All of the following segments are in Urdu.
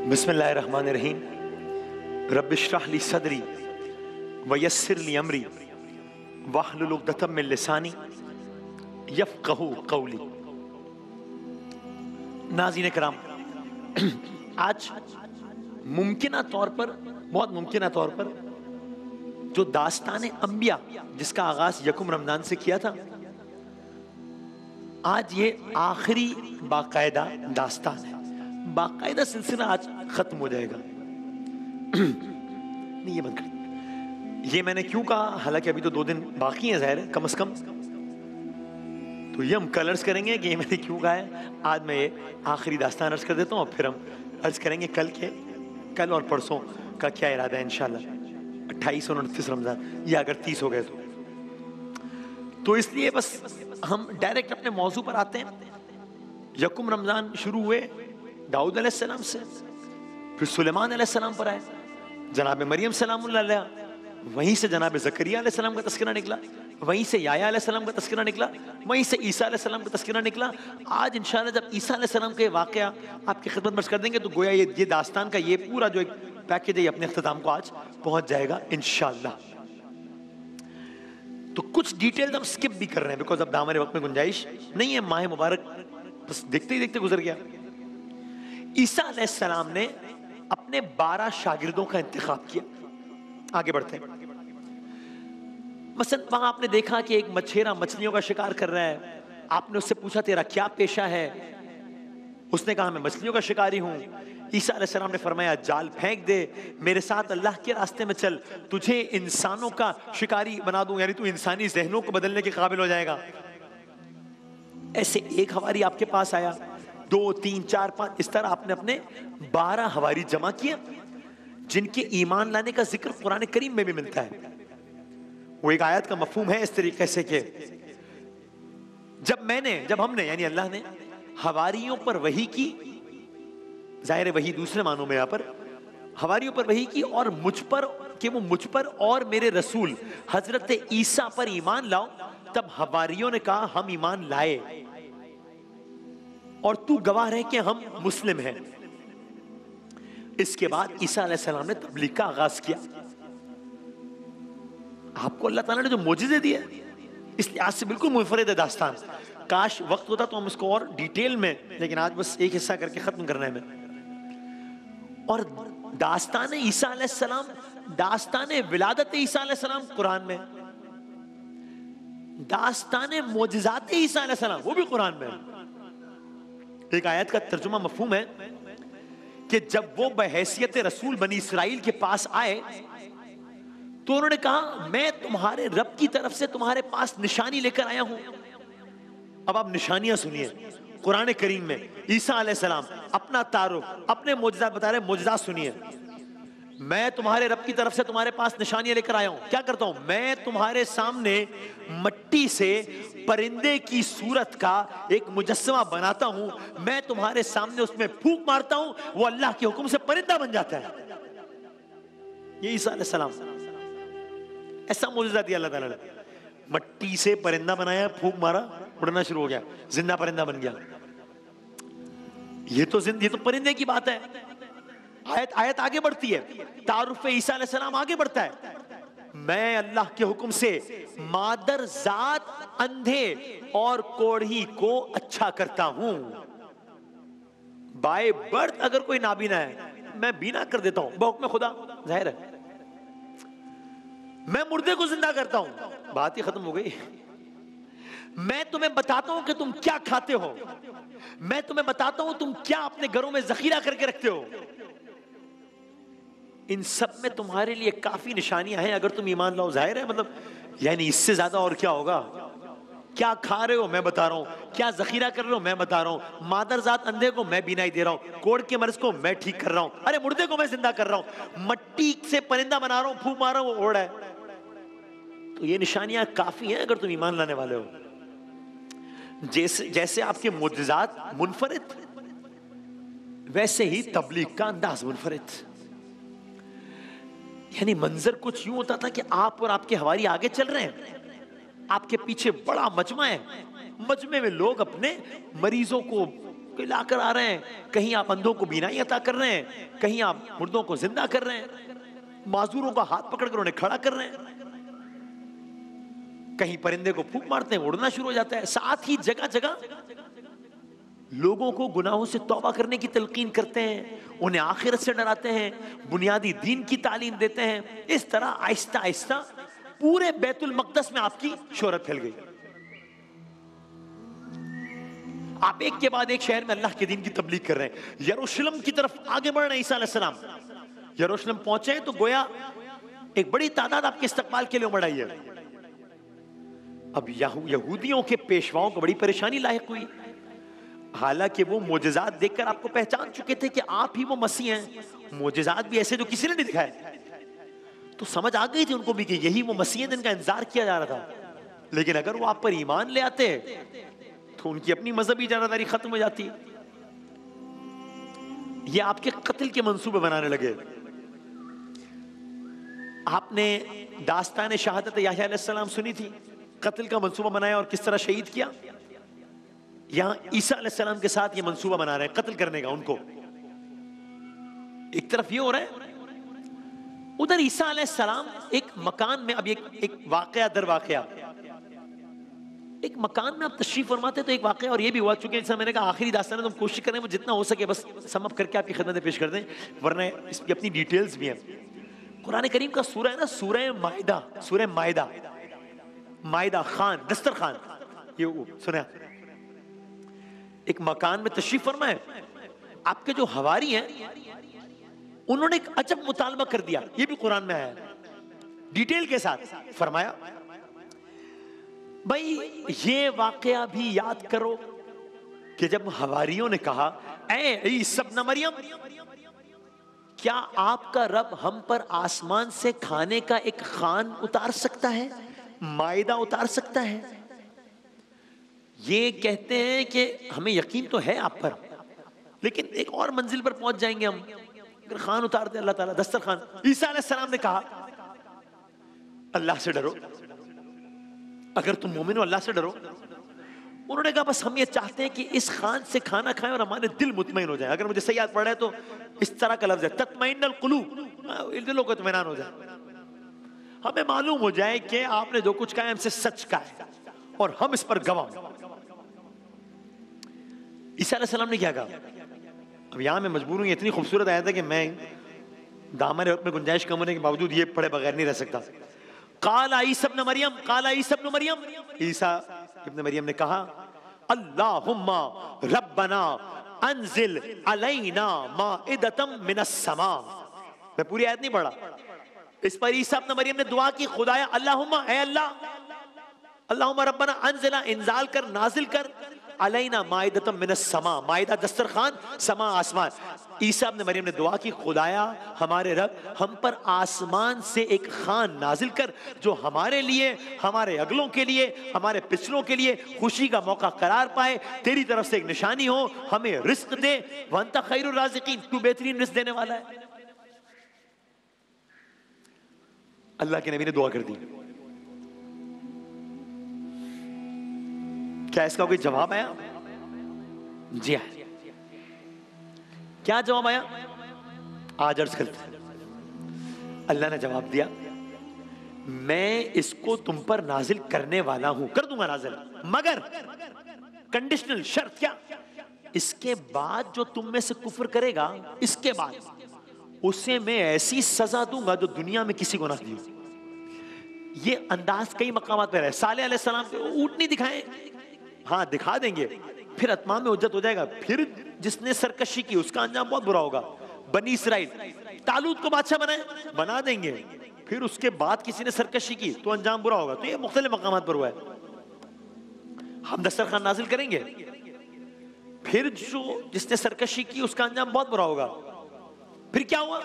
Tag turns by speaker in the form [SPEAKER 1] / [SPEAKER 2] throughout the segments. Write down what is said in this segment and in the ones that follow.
[SPEAKER 1] بسم اللہ الرحمن الرحیم رب اشرح لی صدری ویسر لی امری واحلل عقدۃ من لسانی یفقہوا قولی۔ ناظرین کرام، آج ممکنہ طور پر، بہت ممکنہ طور پر جو داستان انبیاء جس کا آغاز یکم رمضان سے کیا تھا، آج یہ آخری باقاعدہ داستان ہے۔ باقاعدہ سلسلہ آج ختم ہو جائے گا۔ نہیں، یہ بند کر۔ یہ میں نے کیوں کہا، حالانکہ ابھی تو 2 دن باقی ہیں، ظاہر ہے کم از کم تو یہ ہم کل عرض کریں گے کہ یہ میں نے کیوں کہا ہے۔ آج میں یہ آخری داستان عرض کر دیتا ہوں اور پھر ہم عرض کریں گے کل اور پرسوں کا کیا ارادہ ہے انشاءاللہ، 28 اور 29 رمضان، یا اگر 30 ہو گئے تو اس لیے بس ہم ڈائریکٹ اپنے موضوع پر آتے ہیں۔ یکم رمضان شروع ہوئے داؤد علیہ السلام سے، پھر سلیمان علیہ السلام پر آئے، جناب مریم سلام اللہ علیہ، وہیں سے جناب زکریا علیہ السلام کا تذکرہ نکلا، وہیں سے یحییٰ علیہ السلام کا تذکرہ نکلا، وہیں سے عیسیٰ علیہ السلام کا تذکرہ نکلا۔ آج انشاءاللہ جب عیسیٰ علیہ السلام کا یہ واقعہ آپ کی خدمت میں عرض کر دیں گے تو گویا یہ داستان کا یہ پورا جو ایک پیکیج ہے یہ اپنے اختتام کو آج پہنچ جائے گا انشاءاللہ۔ تو کچھ ڈیٹیل ہم سکپ بھی کر رہے ہیں بیکاز اب دامن وقت میں گنجائش نہیں ہے۔ ماہ مبارک بس دیکھتے ہی دیکھتے گزر گیا۔ عیسیٰ علیہ السلام نے اپنے 12 شاگردوں کا انتخاب کیا۔ آگے بڑھتے ہیں۔ مثلا وہاں آپ نے دیکھا کہ ایک مچھیرا مچھلیوں کا شکار کر رہا ہے۔ آپ نے اس سے پوچھا تیرا کیا پیشہ ہے؟ اس نے کہا میں مچھلیوں کا شکاری ہوں۔ عیسیٰ علیہ السلام نے فرمایا جال پھینک دے، میرے ساتھ اللہ کے راستے میں چل، تجھے انسانوں کا شکاری بنا دوں، یعنی تو انسانی ذہنوں کو بدلنے کے قابل ہو جائے گا۔ ایسے ایک حواری آپ کے پاس آیا، 2 3 4 5، اس طرح آپ نے اپنے 12 حواری جمع کیا جن کے ایمان لانے کا ذکر قرآن کریم میں بھی ملتا ہے۔ وہ ایک آیت کا مفہوم ہے اس طریقے سے کہ جب ہم نے یعنی اللہ نے حواریوں پر وحی کی، ظاہر وحی دوسرے معنوں میں یہاں پر حواریوں پر وحی کی، اور مجھ پر اور میرے رسول حضرت عیسیٰ پر ایمان لاؤ، تب حواریوں نے کہا ہم ایمان لائے اور تو گواہ رہے کہ ہم مسلم ہیں۔ اس کے بعد عیسیٰ علیہ السلام نے تبلیغ کا آغاز کیا۔ آپ کو اللہ تعالیٰ نے جو معجزے دیے اس لحاظ سے بالکل منفرد ہے داستان۔ کاش وقت ہوتا تو ہم اس کو اور ڈیٹیل میں، لیکن آج بس ایک حصہ کر کے ختم کرنا ہے میں۔ اور داستان عیسیٰ علیہ السلام، داستان ولادت عیسیٰ علیہ السلام قرآن میں، داستان معجزات عیسیٰ علیہ السلام وہ بھی قرآن میں۔ ایک آیت کا ترجمہ مفہوم ہے کہ جب وہ بحیثیت رسول بنی اسرائیل کے پاس آئے تو انہوں نے کہا میں تمہارے رب کی طرف سے تمہارے پاس نشانی لے کر آیا ہوں۔ اب آپ نشانیاں سنیے قرآن کریم میں، عیسیٰ علیہ السلام اپنا تعارف، اپنے معجزات بتا رہے ہیں، معجزات سنیے۔ میں تمہارے رب کی طرف سے تمہارے پاس نشانیاں لے کر آیا ہوں۔ کیا کرتا ہوں؟ میں تمہارے سامنے مٹی سے پرندے کی صورت کا ایک مجسمہ بناتا ہوں، میں تمہارے سامنے اس میں پھونک مارتا ہوں، وہ اللہ کے حکم سے پرندہ بن جاتا ہے۔ یہ عیسیٰ علیہ السلام، ایسا معجزہ دیا اللہ تعالیٰ نے۔ مٹی سے پرندہ بنایا، پھونک مارا، اڑنا شروع ہو گیا، زندہ پرندہ بن گیا۔ یہ تو پرندے کی بات ہے۔ آیت آگے بڑھتی ہے، تعارف عیسیٰ علیہ السلام آگے بڑھتا ہے۔ میں اللہ کے حکم سے مادر ذات اندھے اور کوڑھی کو اچھا کرتا ہوں۔ بائی برتھ اگر کوئی نابینا ہے میں بینا کر دیتا ہوں بحکم خدا، ظاہر ہے۔ میں مردے کو زندہ کرتا ہوں، بات ہی ختم ہو گئی۔ میں تمہیں بتاتا ہوں کہ تم کیا کھاتے ہو، میں تمہیں بتاتا ہوں تم کیا اپنے گھروں میں ذخیرہ کر کے رکھتے ہو۔ ان سب میں تمہارے لیے کافی نشانیاں ہیں اگر تم ایمان لاؤ، ظاہر ہے، مطلب یعنی اس سے زیادہ اور کیا ہوگا؟ کیا کھا رہے ہو میں بتا رہا ہوں، کیا ذخیرہ کر رہے ہو میں بتا رہا ہوں، مادر ذات اندھے کو میں بینائی دے رہا ہوں، کوڑ کے مرض کو میں ٹھیک کر رہا ہوں، ارے مردے کو میں زندہ کر رہا ہوں، مٹی سے پرندہ بنا رہا ہوں، پھونک مار رہا ہوں، وہ اوڑ ہے۔ تو یہ نشانیاں کافی ہیں اگر تم ایمان لانے والے ہو۔ جیسے آپ کے معجزات منفرد، ویسے ہی تبلیغ کا انداز منفرد۔ یعنی منظر کچھ یوں ہوتا تھا کہ آپ اور آپ کے حواری آگے چل رہے ہیں، آپ کے پیچھے بڑا مجمع ہے، مجمع میں لوگ اپنے مریضوں کو کو لا کر آ رہے ہیں، کہیں آپ اندھوں کو بینائی عطا کر رہے ہیں، کہیں آپ مردوں کو زندہ کر رہے ہیں، معذوروں کا ہاتھ پکڑ کر انہیں کھڑا کر رہے ہیں، کہیں پرندے کو پھونک مارتے ہیں اڑنا شروع ہو جاتا ہے. ساتھ ہی جگہ جگہ لوگوں کو گناہوں سے توبہ کرنے کی تلقین کرتے ہیں، انہیں آخرت سے ڈراتے ہیں، بنیادی دین کی تعلیم دیتے ہیں. اس طرح آہستہ آہستہ پورے بیت المقدس میں آپ کی شہرت پھیل گئی. آپ ایک کے بعد ایک شہر میں اللہ کے دین کی تبلیغ کر رہے ہیں. یروشلم کی طرف آگے بڑھ رہے ہیں عیسیٰ علیہ السلام. یروشلم پہنچے تو گویا ایک بڑی تعداد آپ کے استقبال کے لیے امڑ آئی ہے. اب یہودیوں کے پیشواؤں کو بڑی پریشانی لاحق ہوئی، حالانکہ وہ معجزات دیکھ کر آپ کو پہچان چکے تھے کہ آپ ہی وہ مسیح ہیں. معجزات بھی ایسے جو کسی نے نہیں دکھائے، تو سمجھ آ گئی تھی ان کو بھی کہ یہی وہ مسیح ہیں جن کا انتظار کیا جا رہا تھا. لیکن اگر وہ آپ پر ایمان لے آتے تو ان کی اپنی مذہبی جانبداری ختم ہو جاتی. یہ آپ کے قتل کے منصوبے بنانے لگے. آپ نے داستان شہادت یحییٰ علیہ السلام سنی تھی، قتل کا منصوبہ بنایا اور کس طرح شہید کیا. یہاں عیسیٰ علیہ السلام کے ساتھ یہ منصوبہ بنا رہے ہیں قتل کرنے کا ان کو. ایک طرف یہ ہو رہا ہے، ادھر عیسیٰ علیہ السلام ایک مکان میں، اب ایک واقعہ در واقعہ، ایک مکان میں آپ تشریف فرماتے تو ایک واقعہ اور یہ بھی ہوا، چونکہ جیسا میں نے کہا آخری داستان ہے تو ہم کوشش کریں وہ جتنا ہو سکے بس سم اپ کر کے آپ کی خدمت میں پیش کر دیں، ورنہ اس کی اپنی ڈیٹیلز بھی ہیں. قرآن کریم کا سورہ ہے نا، سورہ مائدہ، سورہ مائدہ، مائدہ خان، دسترخوان، یہ سنیں. ایک مکان میں تشریف فرمائے، آپ کے جو حواری ہیں انہوں نے ایک عجب مطالبہ کر دیا. یہ بھی قرآن میں آیا ڈیٹیل کے ساتھ. فرمایا بھائی یہ واقعہ بھی یاد کرو کہ جب حواریوں نے کہا اے عیسی ابن مریم، کیا آپ کا رب ہم پر آسمان سے کھانے کا ایک خوان اتار سکتا ہے، مائدہ اتار سکتا ہے؟ یہ کہتے ہیں کہ ہمیں یقین تو ہے آپ پر، لیکن ایک اور منزل پر پہنچ جائیں گے ہم اگر خوان اتار دیں اللہ تعالیٰ، دسترخوان. عیسیٰ علیہ السلام نے کہا اللہ سے ڈرو، اگر تم مومن ہو اللہ سے ڈرو. انہوں نے کہا بس ہم یہ چاہتے ہیں کہ اس خوان سے کھانا کھائیں اور ہمارے دل مطمئن ہو جائیں. اگر مجھے صحیح یاد پڑ رہا ہے تو اس طرح کا لفظ ہے تطمئن القلوب، دلوں کو اطمینان ہو جائے، ہمیں معلوم ہو جائے کہ آپ نے جو کچھ کہا ہے ہم سے سچ کہا ہے اور ہم اس پر گواہ. عیسیٰ علیہ السلام نے کیا کہا؟ اب یہاں میں مجبور ہوں، یہ اتنی خوبصورت آیت ہے کہ میں دامن وقت میں گنجائش کم ہونے کے باوجود یہ پڑھے بغیر نہیں رہ سکتا. قال عیسی ابن مریم، قال عیسی ابن مریم، عیسیٰ ابن مریم نے کہا اللہم ربنا انزل علینا مائدۃ من السماء. میں پوری آیت نہیں پڑھا. اس پر عیسیٰ ابن مریم نے دعا کی خدایا اللہم، اے اللہ، اللہم ربنا انزل، انزال کر، نازل کر، علینا مائدۃ من السماء، مائدہ دسترخوان، سما آسمان. عیسیٰ ابن مریم نے دعا کی خدایا ہمارے رب ہم پر آسمان سے ایک خوان نازل کر جو ہمارے لیے، ہمارے اگلوں کے لیے، ہمارے پچھلوں کے لیے خوشی کا موقع قرار پائے، تیری طرف سے ایک نشانی ہو، ہمیں رزق دے. وانت خیر الرازقین، تو بہترین رزق دینے والا ہے. اللہ کے نبی نے دعا کر دی. کیا اس کا کوئی جواب آیا؟ جی ہاں. کیا جواب آیا؟ آج عرض کرتے ہیں. اللہ نے جواب دیا میں اس کو تم پر نازل کرنے والا ہوں، کر دوں گا نازل، مگر کنڈیشنل، شرط کیا؟ اس کے بعد جو تم میں سے کفر کرے گا، اس کے بعد اسے میں ایسی سزا دوں گا جو دنیا میں کسی کو نہ دی. یہ انداز کئی مقامات پر ہے. صالح علیہ السلام کو اونٹ نہیں دکھائیں، ہاں دکھا دیں گے، پھر اتمام میں حجت ہو جائے گا. پھر جس نے سرکشی کی اس کا انجام بہت برا ہوگا. بنی اسرائیل طالوت کو بادشاہ بنائے، بنا دیں گے، پھر اس کے بعد کسی نے سرکشی کی تو انجام برا ہوگا. تو یہ مختلف مقامات پر ہوا ہے. ہم دسترخوان نازل کریں گے، پھر جو جس نے سرکشی کی اس کا انجام بہت برا ہوگا. پھر کیا ہوا؟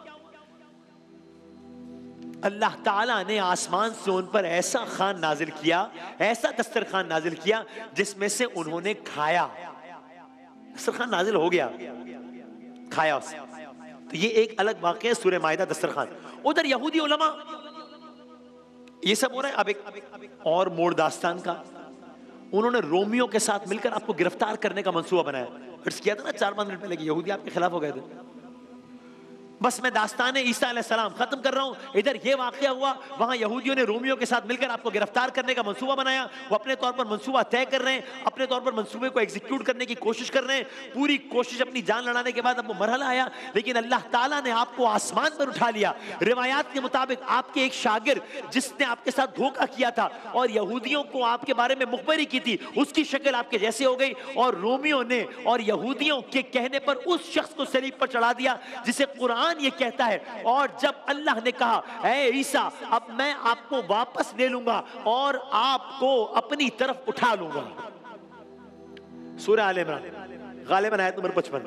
[SPEAKER 1] اللہ تعالیٰ نے آسمان سے ان پر ایسا خوان نازل کیا، ایسا دسترخوان نازل کیا جس میں سے انہوں نے کھایا. دسترخوان نازل ہو گیا، کھایا اسے. تو یہ ایک الگ واقعہ ہے سورہ مائدہ دسترخوان. ادھر یہودی علماء یہ سب ہو رہا ہے. اب ایک اور موڑ داستان کا، انہوں نے رومیوں کے ساتھ مل کر آپ کو گرفتار کرنے کا منصوبہ بنایا. عرض کیا تھا نا 4-5 منٹ پہلے کہ یہودی آپ کے خلاف ہو گئے تھے. بس میں داستان عیسیٰ علیہ السلام ختم کر رہا ہوں. ادھر یہ واقعہ ہوا, وہاں یہودیوں نے رومیوں کے ساتھ مل کر آپ کو گرفتار کرنے کا منصوبہ بنایا. وہ اپنے طور پر منصوبہ طے کر رہے ہیں, اپنے طور پر منصوبے کو ایگزیکیوٹ کرنے کی کوشش کر رہے ہیں. پوری کوشش, اپنی جان لڑانے کے بعد اب وہ مرحلہ آیا, لیکن اللہ تعالیٰ نے آپ کو آسمان پر اٹھا لیا. روایات کے مطابق آپ کے ایک شاگرد جس نے آپ کے ساتھ دھوکہ کیا تھا اور یہودیوں کو آپ کے بارے میں مخبری کی تھی, اس کی شکل آپ کے جیسے ہو گئی, اور رومیوں نے اور یہودیوں کے کہنے پر اس شخص کو صلیب پر چڑھا دیا جسے قرآن یہ کہتا ہے. اور جب اللہ نے کہا اے عیسیٰ اب میں آپ کو واپس لے لوں گا اور آپ کو اپنی طرف اٹھا لوں گا. سورہ آل عمران غالباً آیت نمبر 55.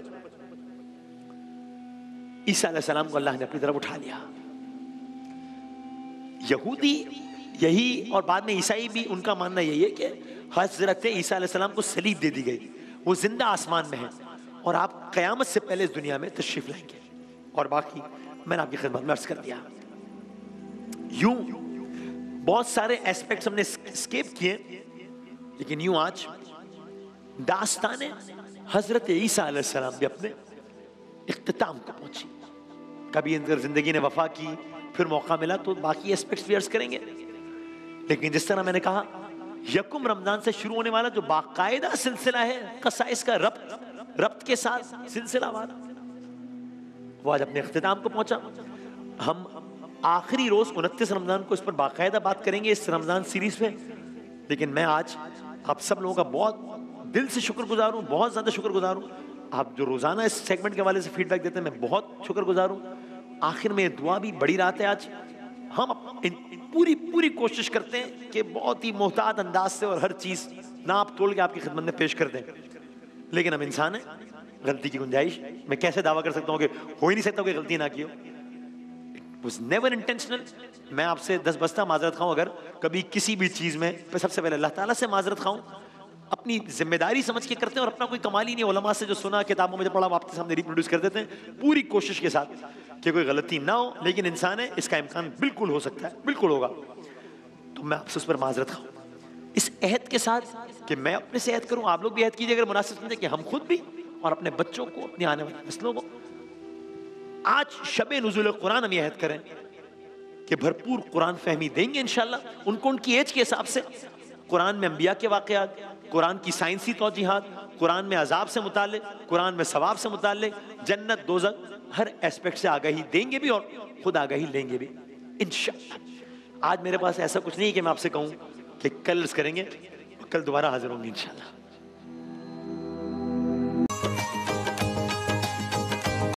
[SPEAKER 1] عیسیٰ علیہ السلام کو اللہ نے اپنی طرف اٹھا لیا. یہودی یہی اور بعد میں عیسائی بھی, ان کا ماننا یہی ہے کہ حضرت عیسیٰ علیہ السلام کو صلیب دے دی گئی, وہ زندہ آسمان میں ہیں اور آپ قیامت سے پہلے اس دنیا میں تشریف لائیں گے. اور باقی میں نے آپ کی خدمت میں عرض کر دیا. یوں بہت سارے ایسپیکٹس ہم نے اسکیپ کیے, لیکن یوں آج داستان حضرت عیسیٰ علیہ السلام بھی اپنے اختتام کو پہنچی. کبھی اندر زندگی نے وفا کی, پھر موقع ملا تو باقی ایسپیکٹس بھی عرض کریں گے. لیکن جس طرح میں نے کہا, یکم رمضان سے شروع ہونے والا جو باقاعدہ سلسلہ ہے قصائص کا ربط کے ساتھ سلسلہ والا, وہ آج اپنے اختتام کو پہنچا. ہم آخری روز 29 رمضان کو اس پر باقاعدہ بات کریں گے اس رمضان سیریز میں. لیکن میں آج آپ سب لوگوں کا بہت دل سے شکر گزار ہوں, بہت زیادہ شکر گزار ہوں. آپ جو روزانہ اس سیگمنٹ کے حوالے سے فیڈ بیک دیتے ہیں, میں بہت شکر گزار ہوں. آخر میں دعا بھی بڑی رات ہے آج. ہم پوری کوشش کرتے ہیں کہ بہت ہی محتاط انداز سے اور ہر چیز ناپ تول کے آپ کی خدمت میں پیش کر دیں, لیکن ہم انسان ہیں, غلطی کی گنجائش. میں کیسے دعویٰ کر سکتا ہوں کہ ہو ہی نہیں سکتا کہ غلطی نہ کی ہو. It was never intentional. میں آپ سے 10 بستہ معذرت خواہوں اگر کبھی کسی بھی چیز میں, سب سے پہلے اللہ تعالیٰ سے معذرت خواہوں. اپنی ذمہ داری سمجھ کے کرتے ہیں اور اپنا کوئی کمال ہی نہیں. علماء سے جو سنا, کتابوں میں جو پڑھا, آپ کے سامنے ریپروڈیوس کر دیتے ہیں پوری کوشش کے ساتھ کہ کوئی غلطی نہ ہو. لیکن انسان ہے, اس کا امکان بالکل ہو سکتا ہے, بالکل ہوگا. تو میں آپ سے اس پر معذرت خواہوں اس عہد کے ساتھ کہ میں اپنے سے عہد کروں, آپ لوگ بھی عہد کیجئے اگر مناسب سمجھیں, کہ ہم خود بھی اور اپنے بچوں کو, اپنی آنے والی نسلوں کو آج شب نزول قرآن ہم یہ عہد کریں کہ بھرپور قرآن فہمی دیں گے انشاءاللہ. ان کو ان کی ایج کے حساب سے قرآن میں انبیاء کے واقعات, قرآن کی سائنسی توجیحات, قرآن میں عذاب سے متعلق, قرآن میں ثواب سے متعلق, جنت دوزخ, ہر ایسپیکٹ سے آگاہی دیں گے بھی اور خود آگاہی لیں گے بھی انشاءاللہ. آج میرے پاس ایسا کچھ نہیں ہے کہ میں آپ سے کہوں کہ کل کریں گے, کل دوبارہ حاضر ہوں گے انشاءاللہ.